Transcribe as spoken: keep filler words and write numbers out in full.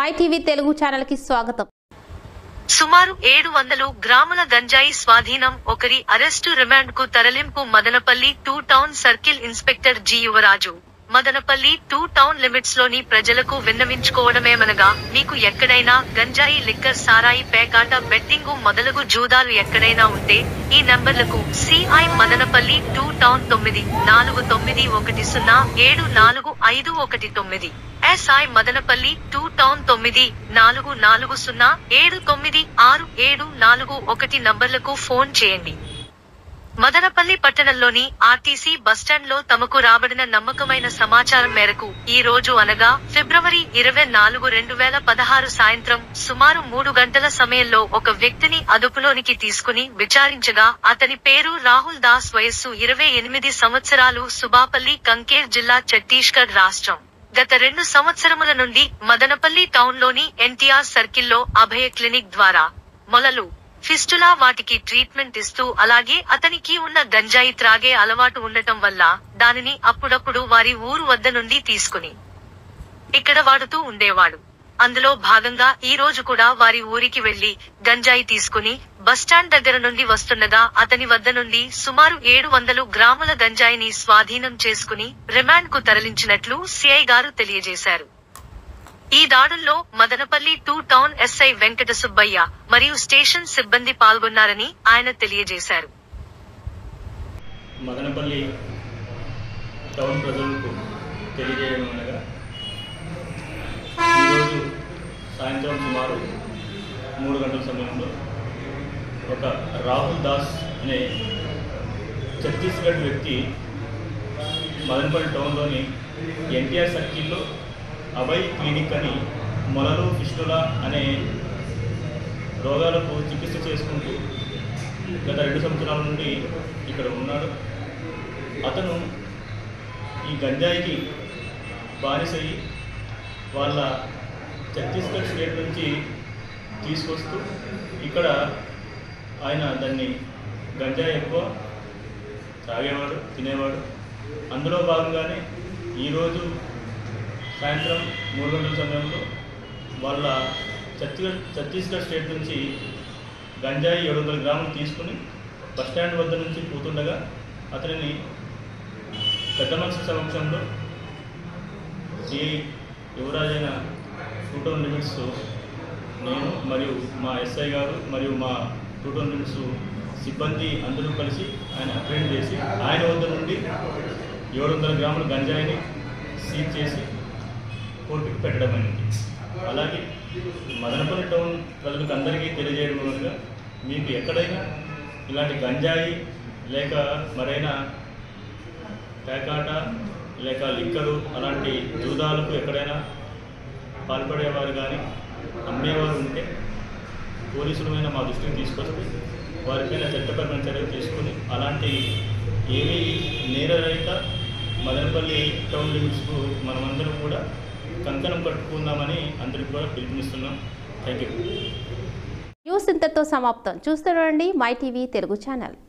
My TV Telugu channel కి స్వాగతం. సుమారు ఏడు వందలు గ్రాముల గంజాయి స్వాధీనం. ఒకరి అరెస్టు, రిమాండ్ కు తరలింపు. Madanapalle two town circle inspector G Yuvaraju. Madanapalle two town limits లోని ప్రజలకు విన్నవించుకోవడమేమనగా, మీకు ఎక్కడైనా గంజాయి, లిక్కర్, సారాయి, పేకాట, బెట్టింగు మొదలగు జూదాలు ఎక్కడైనా ఉంటే ఈ నంబర్లకు సిఐ మదనపల్లి టూ టౌన్ తొమ్మిది నాలుగు తొమ్మిది ఒకటి సున్నా ఏడు నాలుగు ఐదు ఒకటి తొమ్మిది, ఎస్ఐ మదనపల్లి టూ టౌన్ తొమ్మిది నాలుగు నాలుగు సున్నా ఏడు తొమ్మిది ఆరు ఏడు నాలుగు ఒకటి నంబర్లకు ఫోన్ చేయండి. మదనపల్లి పట్టణంలోని ఆర్టీసీ బస్టాండ్ లో తమకు రాబడిన నమ్మకమైన సమాచారం మేరకు ఈ రోజు అనగా ఫిబ్రవరి ఇరవై నాలుగు రెండు వేల పదహారు సాయంత్రం సుమారు మూడు గంటల సమయంలో ఒక వ్యక్తిని అదుపులోనికి తీసుకుని విచారించగా, అతని పేరు రాహుల్ దాస్, వయస్సు ఇరవై ఎనిమిది సంవత్సరాలు, సుబాపల్లి, కంకేర్ జిల్లా, ఛత్తీస్గఢ్ రాష్ట్రం. గత రెండు సంవత్సరముల నుండి మదనపల్లి టౌన్ లోని ఎన్టీఆర్ సర్కిల్లో అభయ క్లినిక్ ద్వారా మొలలు, ఫిస్టులా వాటికి ట్రీట్మెంట్ ఇస్తూ, అలాగే అతనికి ఉన్న గంజాయి త్రాగే అలవాటు ఉండటం వల్ల దానిని అప్పుడప్పుడు వారి ఊరు వద్ద నుండి తీసుకుని ఇక్కడ వాడుతూ ఉండేవాడు. అందులో భాగంగా ఈ రోజు కూడా వారి ఊరికి వెళ్లి గంజాయి తీసుకుని బస్టాండ్ దగ్గర నుండి వస్తుండగా అతని వద్ద నుండి సుమారు ఏడు వందలు గ్రాముల గంజాయిని స్వాధీనం చేసుకుని రిమాండ్ కు తరలించినట్లు సిఐ గారు తెలియజేశారు. ఈ దాడుల్లో Madanapalle two town SI Venkata Subbaiah మరియు స్టేషన్ సిబ్బంది పాల్గొన్నారని ఆయన తెలియజేశారు. మదనపల్లి టౌన్ ప్రజలకు తెలియజేయడం అనగా, ఈరోజు సాయంత్రం సుమారు మూడు గంటల సమయంలో ఒక రాహుల్ దాస్ అనే ఛత్తీస్గఢ్ వ్యక్తి మదనపల్లి టౌన్లోని ఎన్టీఆర్ సర్కిల్లో అభయ్ క్లినిక్ అని మొలలు, ఫిస్టులా అనే రోగాలకు చికిత్స చేసుకుంటూ గత రెండు సంవత్సరాల నుండి ఇక్కడ ఉన్నాడు. అతను ఈ గంజాయికి బానిసయ్యి వాళ్ళ ఛత్తీస్గఢ్ స్టేట్ నుంచి తీసుకొస్తూ ఇక్కడ ఆయన దాన్ని గంజాయి ఎక్కువ తాగేవాడు, తినేవాడు. అందులో భాగంగానే ఈరోజు సాయంత్రం మూడు గంటల సమయంలో వాళ్ళ ఛత్తీస్గఢ్ ఛత్తీస్గఢ్ స్టేట్ నుంచి గంజాయి ఏడు వందల గ్రాములు తీసుకుని బస్టాండ్ వద్ద నుంచి పోతుండగా అతనిని పెద్ద మనిషి సమక్షంలో సిఐ యువరాజైన టూ టౌన్ లిమిట్స్, నేను మరియు మా ఎస్ఐ గారు మరియు మా టూ టౌన్ లిమిట్స్ సిబ్బంది అందరూ కలిసి ఆయన అప్రెండ్ చేసి ఆయన వద్ద నుండి ఏడు వందల గ్రాముల గంజాయిని సీజ్ చేసి కోర్టుకు పెట్టడం అయింది. అలాగే మదనపల్లి టౌన్ ప్రజలకు అందరికీ తెలియజేయడం వల్ల, మీకు ఎక్కడైనా ఇలాంటి గంజాయి లేక మరైనా పేకాట లేక లిక్కరు అలాంటి జూదాలకు ఎక్కడైనా పాల్పడేవారు కానీ అమ్మేవారు ఉంటే పోలీసులమైన మా దృష్టికి తీసుకొస్తే వారిపైన చట్టపరమైన చర్యలు తీసుకుని అలాంటి ఏమీ నేరరహిత మదనపల్లి టౌన్ లిమిట్స్కు మనమందరం కూడా కంకణం కట్టుకుందామని అందరికి కూడా పిలుపునిస్తున్నాం. Thank you. న్యూస్ ఇంతతో సమాప్తం. చూస్తూ ఉండండి మై టీవీ తెలుగు ఛానల్.